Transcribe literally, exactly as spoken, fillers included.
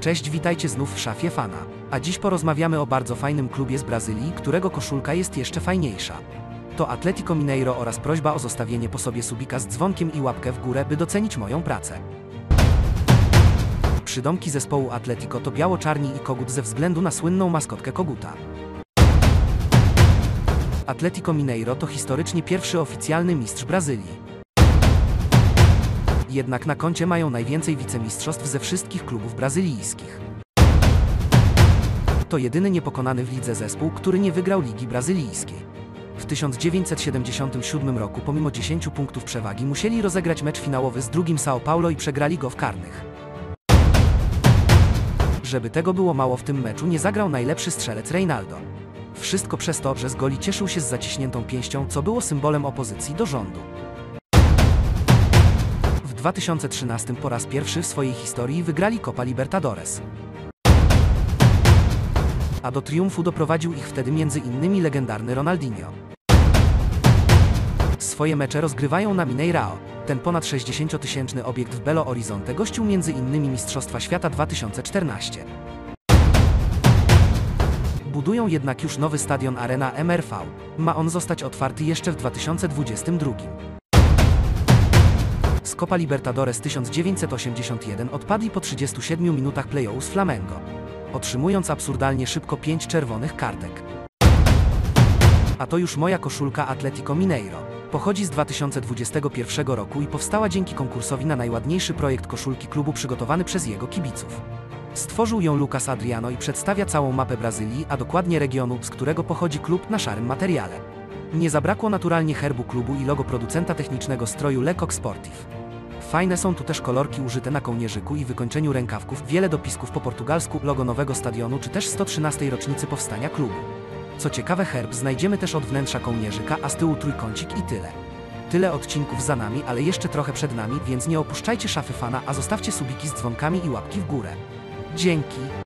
Cześć, witajcie znów w szafie fana. A dziś porozmawiamy o bardzo fajnym klubie z Brazylii, którego koszulka jest jeszcze fajniejsza. To Atlético Mineiro oraz prośba o zostawienie po sobie subika z dzwonkiem i łapkę w górę, by docenić moją pracę. Przydomki zespołu Atlético to biało-czarni i kogut ze względu na słynną maskotkę koguta. Atlético Mineiro to historycznie pierwszy oficjalny mistrz Brazylii. Jednak na koncie mają najwięcej wicemistrzostw ze wszystkich klubów brazylijskich. To jedyny niepokonany w lidze zespół, który nie wygrał Ligi Brazylijskiej. W tysiąc dziewięćset siedemdziesiątym siódmym roku pomimo dziesięciu punktów przewagi musieli rozegrać mecz finałowy z drugim São Paulo i przegrali go w karnych. Żeby tego było mało, w tym meczu nie zagrał najlepszy strzelec Reinaldo. Wszystko przez to, że z goli cieszył się z zaciśniętą pięścią, co było symbolem opozycji do rządu. W dwa tysiące trzynastym po raz pierwszy w swojej historii wygrali Copa Libertadores. A do triumfu doprowadził ich wtedy między innymi legendarny Ronaldinho. Swoje mecze rozgrywają na Mineirão. Ten ponad sześćdziesięciotysięczny obiekt w Belo Horizonte gościł między innymi Mistrzostwa Świata dwa tysiące czternaście. Budują jednak już nowy stadion Arena M R V. Ma on zostać otwarty jeszcze w dwa tysiące dwudziestym drugim. Z Copa Libertadores tysiąc dziewięćset osiemdziesiąt jeden odpadli po trzydziestu siedmiu minutach play-off z Flamengo, otrzymując absurdalnie szybko pięć czerwonych kartek. A to już moja koszulka Atlético Mineiro. Pochodzi z dwa tysiące dwudziestego pierwszego roku i powstała dzięki konkursowi na najładniejszy projekt koszulki klubu przygotowany przez jego kibiców. Stworzył ją Lucas Adriano i przedstawia całą mapę Brazylii, a dokładnie regionu, z którego pochodzi klub, na szarym materiale. Nie zabrakło naturalnie herbu klubu i logo producenta technicznego stroju Lecoq Sportif. Fajne są tu też kolorki użyte na kołnierzyku i wykończeniu rękawków, wiele dopisków po portugalsku, logo nowego stadionu czy też sto trzynastej rocznicy powstania klubu. Co ciekawe, herb znajdziemy też od wnętrza kołnierzyka, a z tyłu trójkącik i tyle. Tyle odcinków za nami, ale jeszcze trochę przed nami, więc nie opuszczajcie szafy fana, a zostawcie subiki z dzwonkami i łapki w górę. Dzięki!